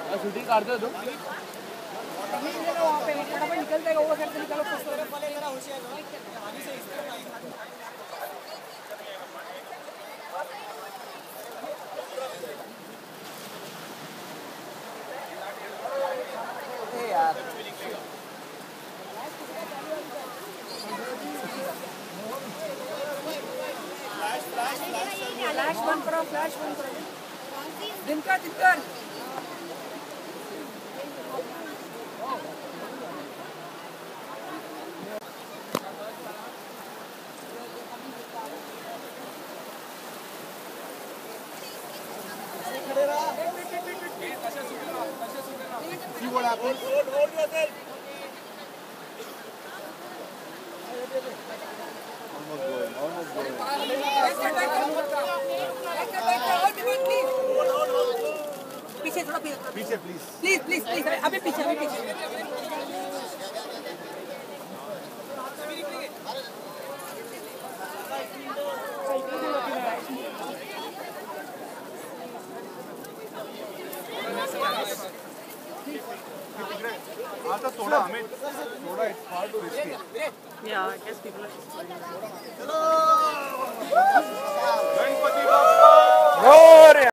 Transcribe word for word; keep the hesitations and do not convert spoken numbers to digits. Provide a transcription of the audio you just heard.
Shooting कर दो तुम वहाँ पे फटाफट निकल जाएगा वो घर से निकालो यार फ्लैश बंद करो फ्लैश बंद करो Dinkar Dinkar See what happens? Hold, hold yourself. Almost going, almost going. पीछे थोड़ा पीछे please. प्लीज प्लीज प्लीज अभी पीछे अभी पीछे आता थोड़ा हमें थोड़ा it's hard to risky. Yeah, I guess people are Ganpati Bappa